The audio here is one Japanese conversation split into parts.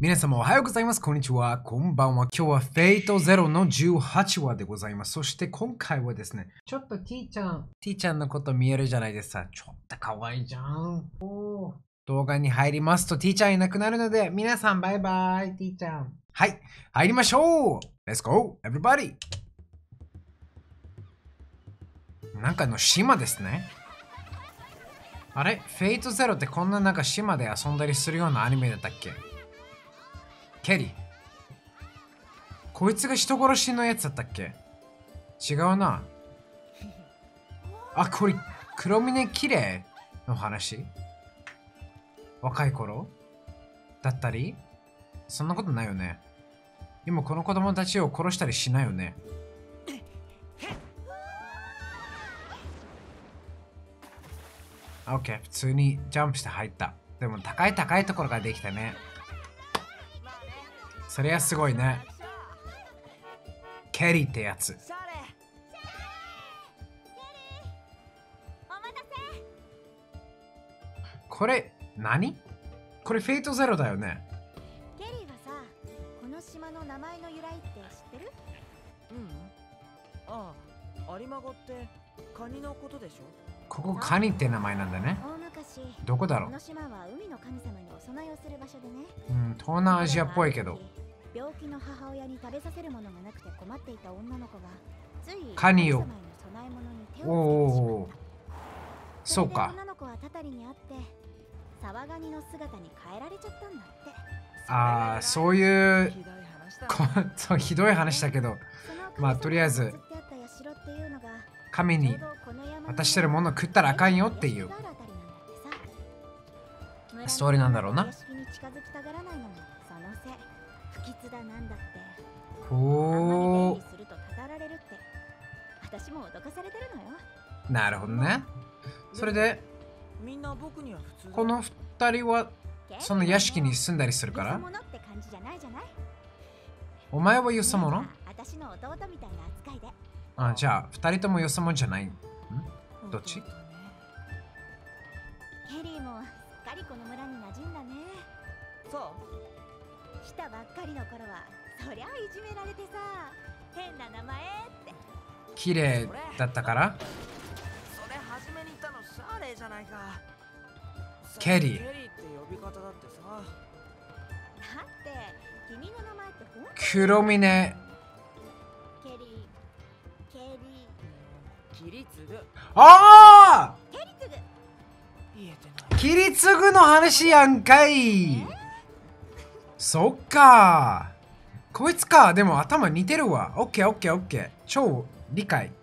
皆様おはようございます。こんにちは。こんばんは。今日はフェイトゼロの18話でございます。そして今回はですね、ちょっとTちゃんのこと見えるじゃないですか。ちょっと可愛いじゃん。動画に入りますとTちゃんいなくなるので、皆さんバイバイ、Tちゃん。はい、入りましょう。Let's go, everybody. なんかの島ですね。あれフェイトゼロってこんななんか島で遊んだりするようなアニメだったっけ？ケリー。こいつが人殺しのやつだったっけ？違うな。あ、これ、黒峰綺麗の話？若い頃だったり？そんなことないよね。今この子供たちを殺したりしないよね。OK、普通にジャンプして入った。でも高いところができたね。それはすごいね。ケリーってやつ。これ、何？これフェイトゼロだよね。 ケリーはさ、この島の名前の由来って知ってる？ ああ、アリマゴってカニのことでしょ？ ここカニって名前なんだね。 大昔、 どこだろう？ この島は海の神様にお供えをする場所でね。 東南アジアっぽいけど。 病気の母親に食べさせるものがなくて困っていた女の子がついカニを。 神様への供え物に手おをつけてしまう。 そうか。 女の子はたたりにあってサワガニの姿に変えられちゃったんだって。 ああ、そういうひどい話だ。 そうひどい話だけど、まあとりあえず神に渡してるもの食ったらあかんよっていうストーリーなんだろうな。ほー。なるほどね。それでみんな僕には普通だ。 この二人はその屋敷に住んだりするから。お前はよそ者？あ、じゃあ二人ともよそ者じゃない。どっち？ ケリーもすっかりこの村に馴染んだね。 そう来たばっかりの頃はそりゃいじめられてさ、変な名前って綺麗だったから。 それ初めに言ったのシャーレーじゃないか。 ケリー。 ケリーって呼び方だってさ。 だって君の名前って本当に黒峰。 ケリーキリツグ。 ああ、 ケリツグ。 言えてない。 キリツグの話やんかい。そっか。こいつか。でも頭似てるわ。オッケーオッケーオッケー。超理解。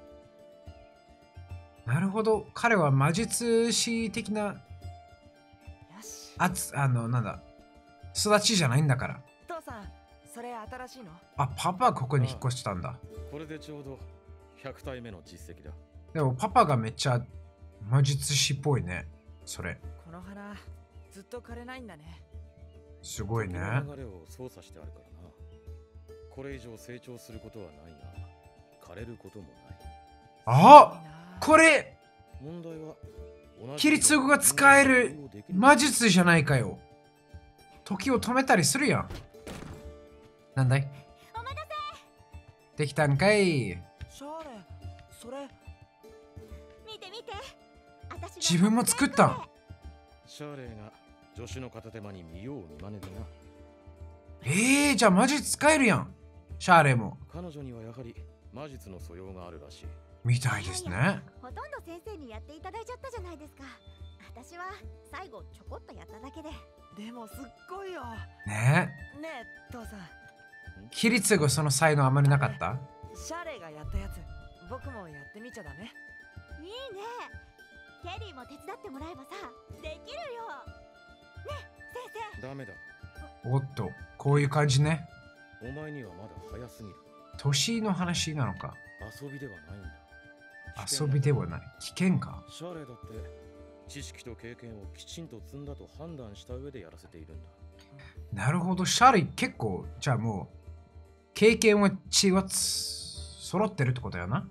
なるほど。彼は魔術師的なよし。 なんだ。育ちじゃないんだから。 父さん、それ新しいの？ あ、パパはここに引っ越したんだ。 これでちょうど100体目の実績だ。 でもパパがめっちゃ魔術師っぽいね。それ。 この花、ずっと枯れないんだね。 すごいね。 流れを操作してあるからな。これ以上成長することはないが、枯れることもない。 あ、これ問題はキリツグが使える魔術じゃないかよ。時を止めたりするやん。なんだい？ お待たせ。 できたんかい。 シャーレー、それ見て見て。私が自分も作ったん。 シャーレーが助手の片手間に見よう見まねでな。 じゃあ魔術使えるやん。シャーレも。 彼女にはやはり魔術の素養があるらしい。 みたいですね。 ほとんど先生にやっていただいちゃったじゃないですか。私は最後ちょこっとやっただけで。 でもすっごいよ。 ねねえ、父さん。 え。キリツグその才能あまりなかった？ シャーレーがやったやつ、僕もやってみちゃダメ？ いいね。ケリーも手伝ってもらえばさ、できるよ。ね、先生。 ダメだ。 おっと、こういう感じね。 お前にはまだ早すぎる。 年の話なのか。 遊びではないんだ。 遊びではない。危険か。 シャーレーだって知識と経験をきちんと積んだと判断した上でやらせているんだ。 なるほど。シャーレ結構、じゃあもう、経験は血は揃ってるってことやな。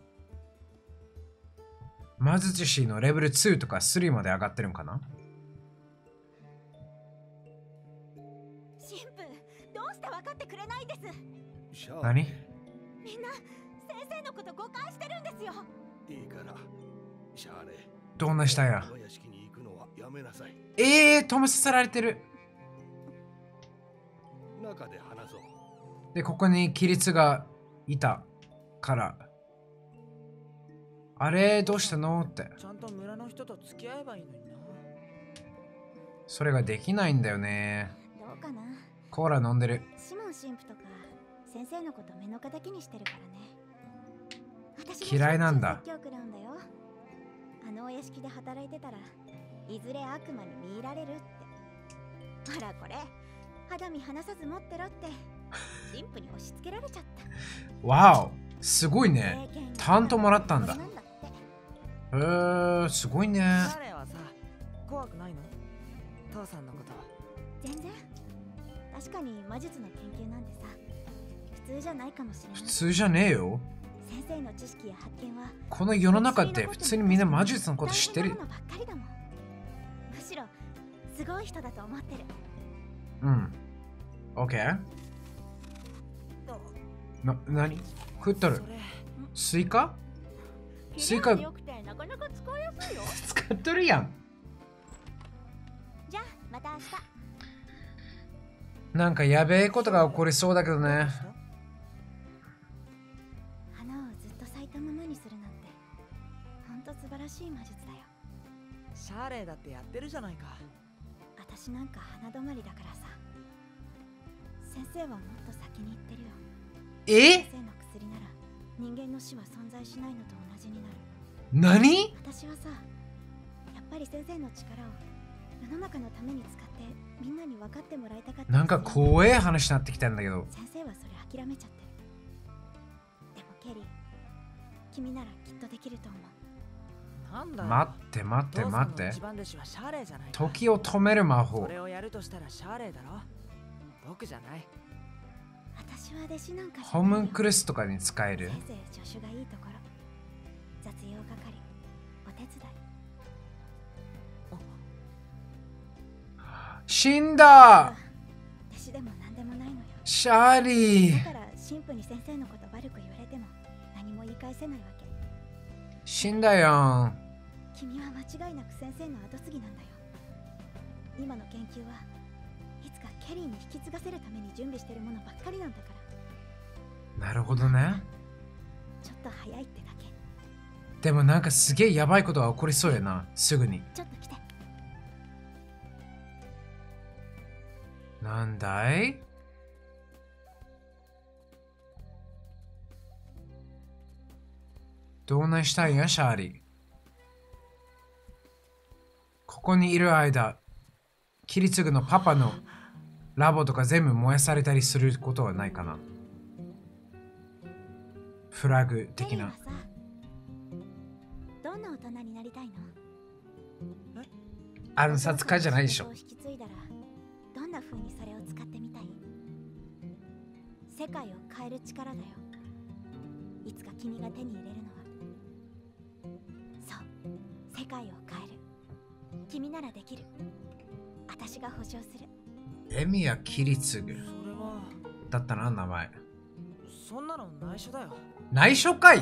魔術師のレベル2とか3まで上がってるんかな。 幸神父、どうして分かってくれないんです。 シャー何？ みんな先生のこと誤解してるんですよ。 いいからシャーレ、 どんなしたや。 この屋敷に行くのはやめなさい。 止めさせられてる。 中で話そう。 で、ここに規律がいたから。あれ、どうしたのって。 ちゃんと村の人と付き合えばいいのにな。 それができないんだよね。 どうかな。 コーラ飲んでる。 シモン神父とか先生のこと目の敵にしてるからね。私嫌いなんだ。 説教食らうんだよ。あのお屋敷で働いてたらいずれ悪魔に見入られるって。ほらこれ肌身離さず持ってろって神父に押し付けられちゃった。 わお、すごいね。担当もらったんだ。すごいね。 シャーレはさ、怖くないの？父さんのこと。 全然。確かに魔術の研究なんてさ、普通じゃないかもしれない。 普通じゃねえよ。 先生の知識や発見はこの世の中って普通にみんな魔術のこと知ってる。 むしろすごい人だと思ってる。 うん。オッケー。何食っとる。スイカ？スイカよくてなかなか使いやすいよ。 使っとるやん。 じゃあまた明日。 なんかやべえことが起こりそうだけどね。 花をずっと咲いたままにするなんてほんと素晴らしい魔術だよ。 シャーレだってやってるじゃないか。 私なんか花止まりだからさ。先生はもっと先に言ってるよ。先生の薬なら人間の死は存在しないのと同じになる。 何？ 私はさ、やっぱり先生の力を世の中のために使ってみんなに分かってもらいたかった。 なんか怖い話になってきたんだけど。 先生はそれ諦めちゃってる。でもケリー、君ならきっとできると思う。 なんだよ。 待って待って待って。 一番弟子はシャーレじゃないか。 時を止める魔法。 それをやるとしたらシャーレだろ。僕じゃない。 私は弟子なんかじゃないよ。 ホムンクルスとかに使える。 先生助手がいいところ。雑用係、お手伝い。 死んだ。 弟子でも何でもないのよ。 シャーリー。 だから神父に先生のこと悪く言われても何も言い返せないわけ。 死んだよん。 君は間違いなく先生の後継ぎなんだよ。今の研究はいつかケリーに引き継がせるために準備してるものばっかりなんだから。 なるほどね。 ちょっと早いってだけ。 でもなんかすげえやばいことが起こりそうやな、すぐに。 ちょっと来て。 なんだい？どうなしたんや、シャーリー。ここにいる間、キリツグのパパのラボとか全部燃やされたりすることはないかな。フラグ的な。 どんな大人になりたいの？ 暗殺家じゃないでしょ。 引き継いだらどんな風にそれを使ってみたい？世界を変える力だよ。いつか君が手に入れるのは。そう、世界を変える。君ならできる。私が保証する。 エミヤ・キリツグそれはだったな、名前。 そんなの内緒だよ。 内緒かい。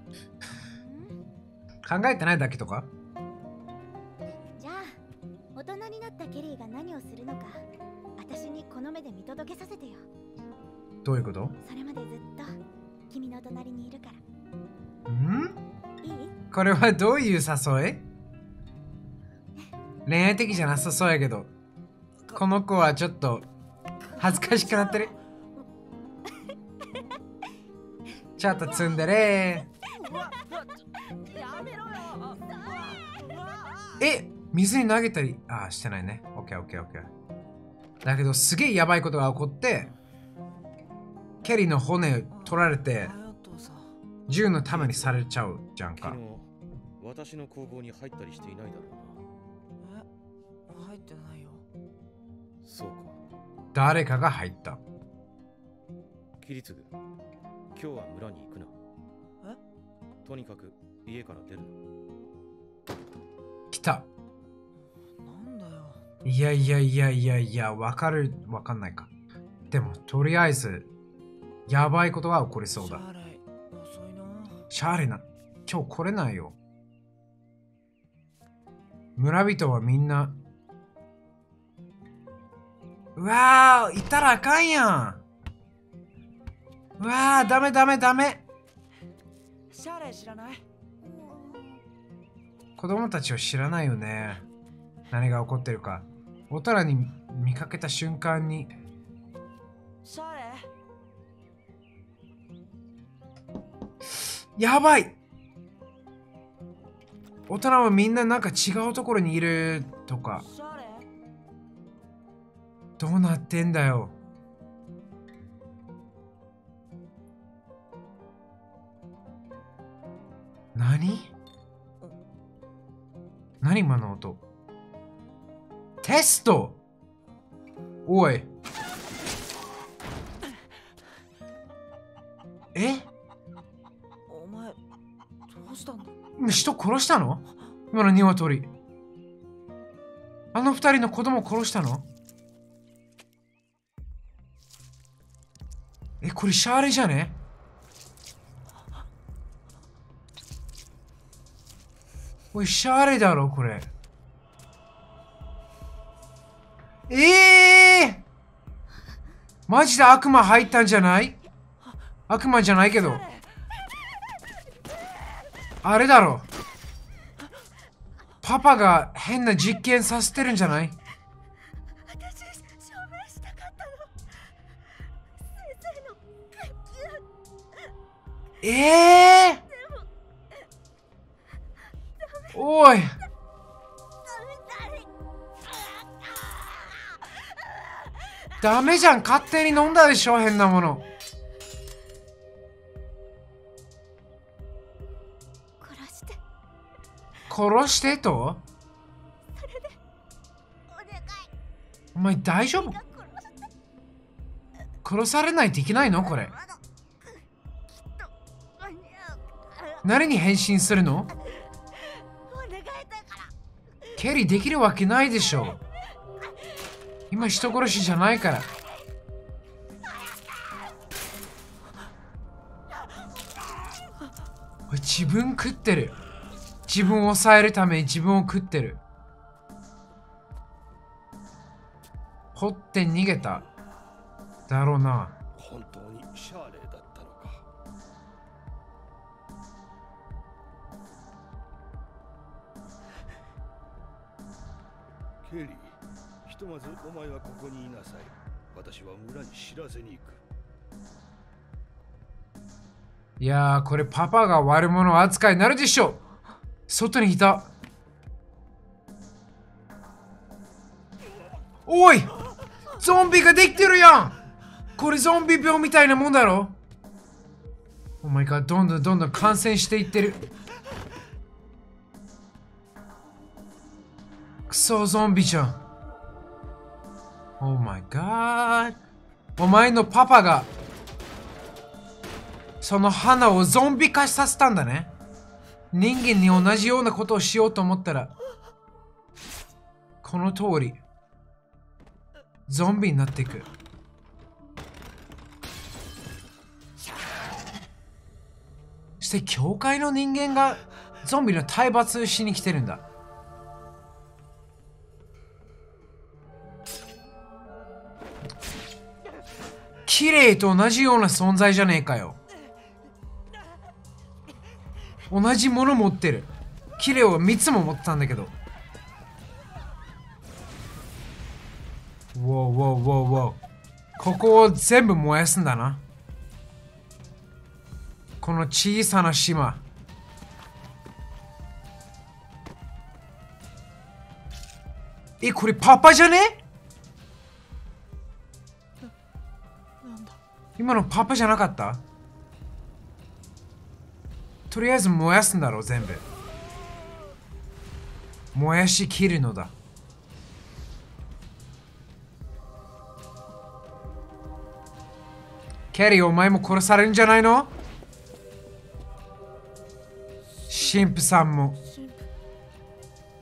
考えてないだけとか。 じゃあ大人になったケリーが何をするのか私にこの目で見届けさせてよ。 どういうこと？ それまでずっと君の隣にいるから。いい？ これはどういう誘い？恋愛的じゃなさそうやけど、この子はちょっと恥ずかしくなってる。ちょっと積んでれやめろよ。 水に投げたり、してないね。オッケーオッケーオッケー。だけどすげえやばいことが起こって、ケリーの骨取られて、銃のためにされちゃうじゃんか。 昨日私の工房に入ったりしていないだろうな。 入ってないよ。 そうか。 誰かが入った。 キリツグ、今日は村に行くな。とにかく家から出るな。 来た。 なんだよ。 いやいやいやいやいや、わかんないか。 でもとりあえずやばいことが起こりそうだ。 シャーレ遅いな。 シャーレな、今日来れないよ。村人はみんな、うわー、いたらあかんやん。うわー、ダメダメダメ。 シャーレ知らない？ 子供たちを知らないよね。何が起こってるか。おたらに見かけた瞬間に、 シャーレやばい。大人はみんななんか違うところにいるとか。 シャーレどうなってんだよ。何今の音。テスト。おい。 お前どうしたんだ？ 人殺したの？今の鶏。あの二人の子供を殺したの？これシャーレじゃね？おい、シャーレだろ、これ。マジで悪魔入ったんじゃない？悪魔じゃないけど。あれだろ。パパが変な実験させてるんじゃない？ 私証明したかったの。先生のおい。ダメじゃん、勝手に飲んだでしょ、変なもの。殺してと？お前大丈夫？殺されないといけないのこれ。何に変身するの？ケリーできるわけないでしょ。今人殺しじゃないから。自分食ってる。自分を抑えるために自分を食ってる。掘って逃げた。だろうな。 本当にシャーレだったのか。ケリー、ひとまずお前はここにいなさい。私は村に知らせに行く。 いやー、これパパが悪者扱いになるでしょ。外にいた。おい、ゾンビができてるやん。これゾンビ病みたいなもんだろ。お前がどんどん感染していってる。クソゾンビじゃん。Oh my god。お前のパパがその花をゾンビ化させたんだね。人間に同じようなことをしようと思ったら、この通りゾンビになっていく。そして教会の人間がゾンビの体罰しに来てるんだ。綺麗と同じような存在じゃねえかよ。同じもの持ってる。綺麗を3つも持ってたんだけど。ウォーウォーウォーウォー。ここを全部燃やすんだな。この小さな島。これパパじゃね？今のパパじゃなかった？とりあえず燃やすんだろう、全部。燃やし切るのだ。ケリー、お前も殺されるんじゃないの？神父さん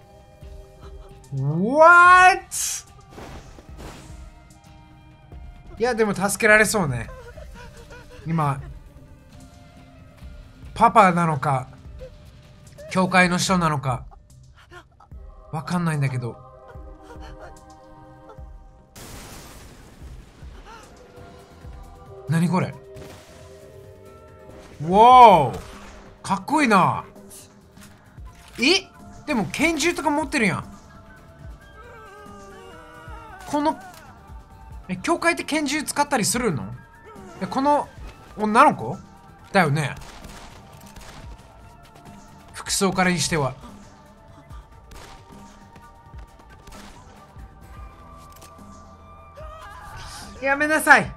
も。What？ いやでも助けられそうね。今パパなのか教会の人なのかわかんないんだけど。何これ。わーかっこいいな。でも拳銃とか持ってるやん。この教会って拳銃使ったりするの？この女の子だよね。服装からにしては。やめなさい。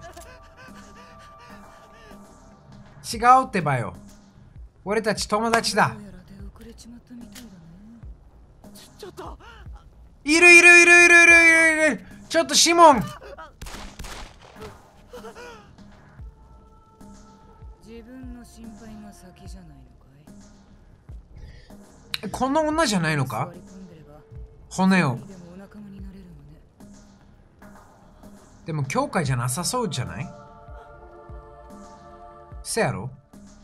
違うってばよ。俺たち友達だ。 ちょっといる。ちょっとシモン。 自分の心配が先じゃないのかい？ この女じゃないのか？骨を。でも教会じゃなさそうじゃない？せやろ？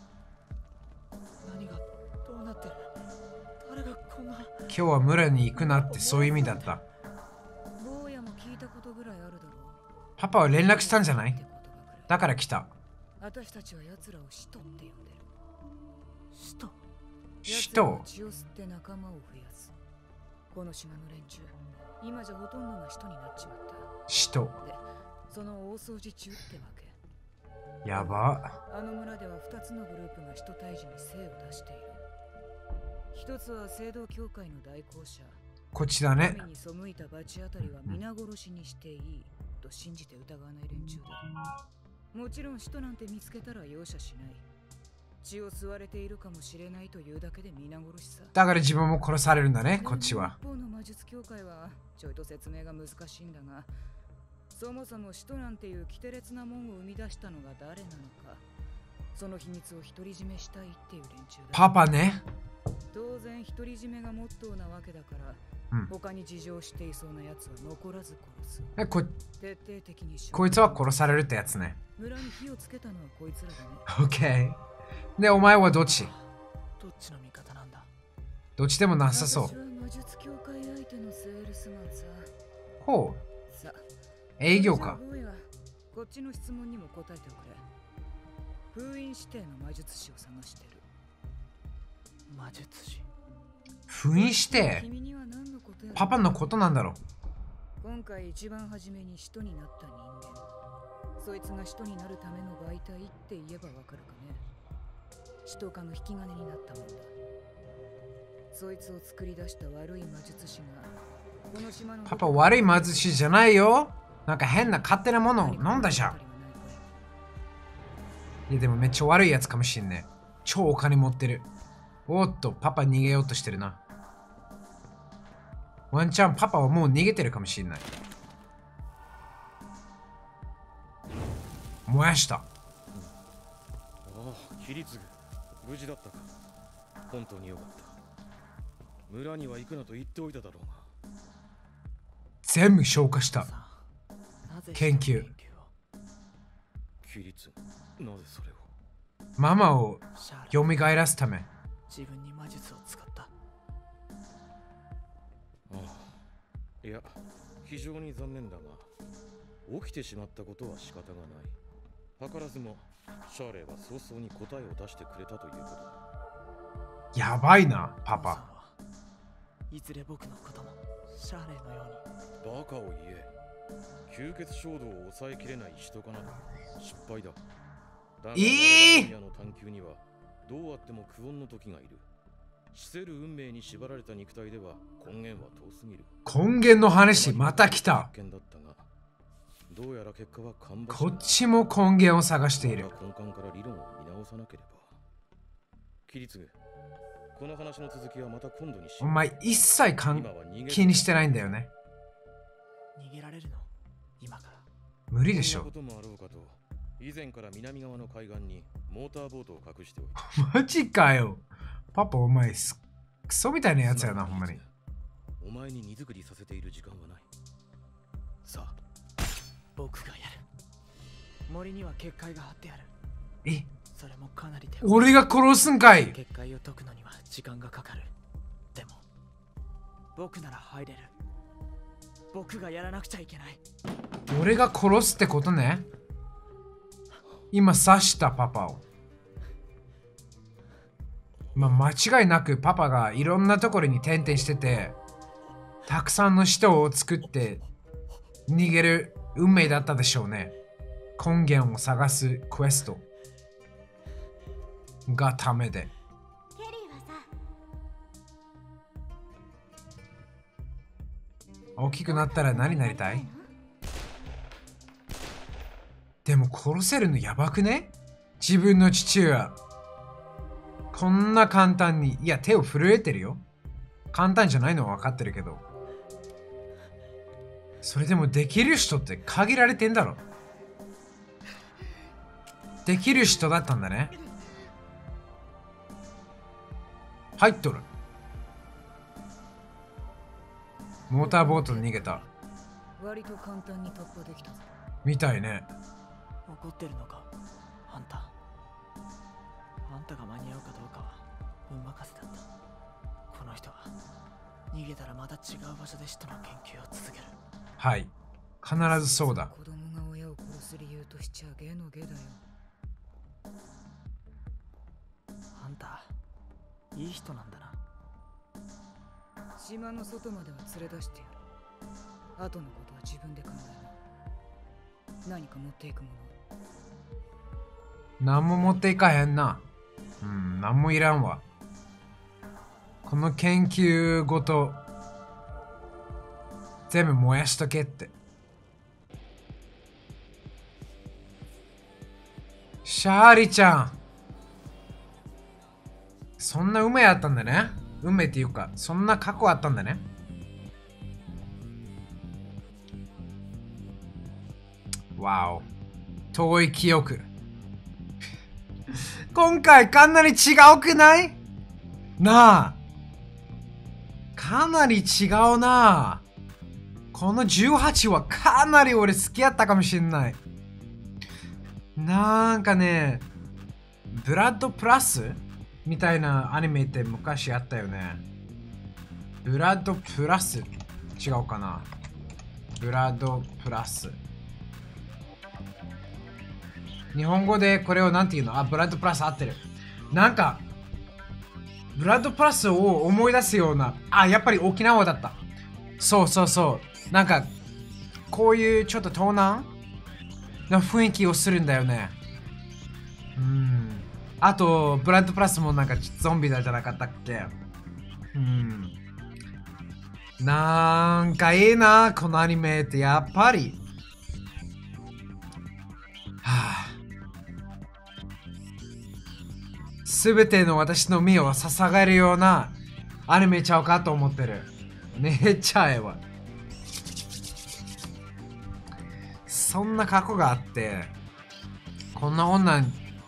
何がどうなってる？誰がこんな。 今日は村に行くなってそういう意味だった。 坊やも聞いたことぐらいあるだろう。 パパは連絡したんじゃない？だから来た。 私たちは奴らを使徒って呼んでる。 使徒？ 使徒？ 血を吸って仲間を増やす。この島の連中、今じゃほとんどが使徒になっちまった。 使徒。 で、その大掃除中ってわけ。 やば。 あの村では2つのグループが使徒退治に精を出している。一つは聖堂教会の代行者。 こっちだね。 神に背いた罰当たりは皆殺しにしていいと信じて疑わない連中だ。もちろん使徒なんて見つけたら容赦しない。血を吸われているかもしれないというだけで皆殺しさ。 だから自分も殺されるんだね、こっちは。 一方の魔術協会はちょいと説明が難しいんだが、そもそも使徒なんていう奇て烈なもんを生み出したのが誰なのか、その秘密を独り占めしたいっていう連中だ。 パパね。 当然独り占めがモットーなわけだから、他に事情していそうなやつは残らず殺す。徹底的にこいつは殺されるってやつね。 村に火をつけたのはこいつらだね。 オッケー。で、お前はどっち？ どっちの味方なんだ？ どっちでもなさそう。 私は魔術協会相手のセールスマンさ。 ほう。 さ、 営業か。 こっちの質問にも答えておくれ。封印指定の魔術師を探してる。 魔術師？ 封印してパパのことなんだろう。 今回一番初めに使徒になった人間、そいつが使徒になるための媒体って言えばわかるかね。使徒化の引き金になったもんだ。そいつを作り出した悪い魔術師がこの島の。 パパ悪い魔術師じゃないよ。なんか変な勝手なものを飲んだじゃん。いやでもめっちゃ悪いやつかもしんね。超お金持ってる。おっと、パパ逃げようとしてるな。ワンチャンパパはもう逃げてるかもしれない。燃やした。 ああ、キリツグ、無事だったか。本当によかった。村には行くなと言っておいただろうが。 全部消化した。研究。 キリツグ、なぜそれを？ ママを蘇らすため。 自分に魔術を使った。 ああ、いや、非常に残念だが、起きてしまったことは仕方がない。図らずもシャーレーは早々に答えを出してくれたということだ。 やばいな、パパ。 いずれ僕のこともシャーレーのように。 バカを言え。吸血衝動を抑えきれない人かなど失敗だ。だが我々の探求にはどうあっても苦悶の時がいる。死せる運命に縛られた肉体では根源は遠すぎる。 根源の話また来た。 どうやら結果は芳し。 こっちも根源を探している。 根幹から理論を見直さなければ。キリツグ、この話の続きはまた今度にしよう。 お前一切気にしてないんだよね。 逃げられるの？今から。 無理でしょ。 そんなこともあろうかと、以前から南側の海岸にモーターボートを隠しておいた。 マジかよ。パパお前クソみたいなやつやな、ほんまに。 お前に荷造りさせている時間はない。さあ、 僕がやる。 森には結界が張ってある。 え、 それもかなり手俺が殺すんかい。 結界を解くのには時間がかかる。でも僕なら入れる。僕がやらなくちゃいけない。 俺が殺すってことね。今刺したパパを。まあ、間違いなくパパがいろんなところに転々してて、たくさんの人を作って逃げる運命だったでしょうね。根源を探すクエストがためで。 ケリーはさ、 大きくなったら何になりたい？でも殺せるのやばくね？自分の父親。こんな簡単に。いや、手を震えてるよ。簡単じゃないのは分かってるけど。それでもできる人って限られてんだろ。できる人だったんだね。入っとる。モーターボートで逃げた。 割と簡単に突破できたぞ。 みたいね。 怒ってるのかあんた。あんたが間に合うかどうかは運任せだった。この人は逃げたらまた違う場所で使徒の研究を続ける。 はい。必ずそうだ。 子供が親を殺す理由としちゃゲのゲだよ。 あんたいい人なんだな。 島の外までは連れ出してやる。後のことは自分で考えな。何か持っていくもの。 何も持っていかへんな。何もいらんわ。この研究ごと全部燃やしとけって。シャーリちゃん、そんな運命あったんだね。運命っていうか、そんな過去あったんだね。わお、遠い記憶。今回かなり違うくないなあ。かなり違うなあ。この18はかなり俺好きやったかもしんない。なんかね、ブラッドプラスみたいなアニメって昔あったよね。ブラッドプラス違うかな。ブラッドプラス。日本語でこれをなんていうの？あ、ブラッドプラス合ってる。なんか、ブラッドプラスを思い出すような。あ、やっぱり沖縄だった。そうそうそう。なんか、こういうちょっと東南の雰囲気をするんだよね。あと、ブラッドプラスもなんかゾンビだじゃなかったっけ？なんかいいな、このアニメってやっぱり。すべての私の身を捧げるようなアニメちゃうかと思ってる。めっちゃええわ。そんな過去があって、こんな女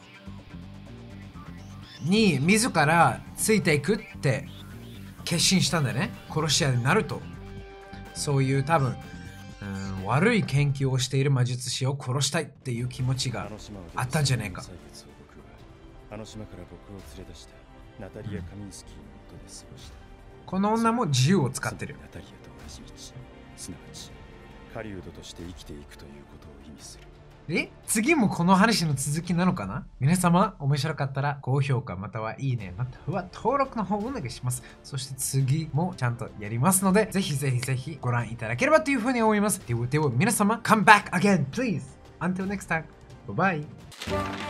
に自らついていくって決心したんだね。殺し屋になると。そういう多分、悪い研究をしている魔術師を殺したいっていう気持ちがあったんじゃねえか。 あの島から僕を連れ出したナタリア・カミンスキーの元で過ごした。 この女も銃を使ってる。 ナタリアと同じ道、すなわち狩人として生きていくということを意味する。 次もこの話の続きなのかな？皆様、面白かったら高評価またはいいね、または登録の方をお願いします。そして次もちゃんとやりますので、ぜひぜひぜひご覧いただければというふうに思います。では皆様、come back again, please. Until next time. Bye bye.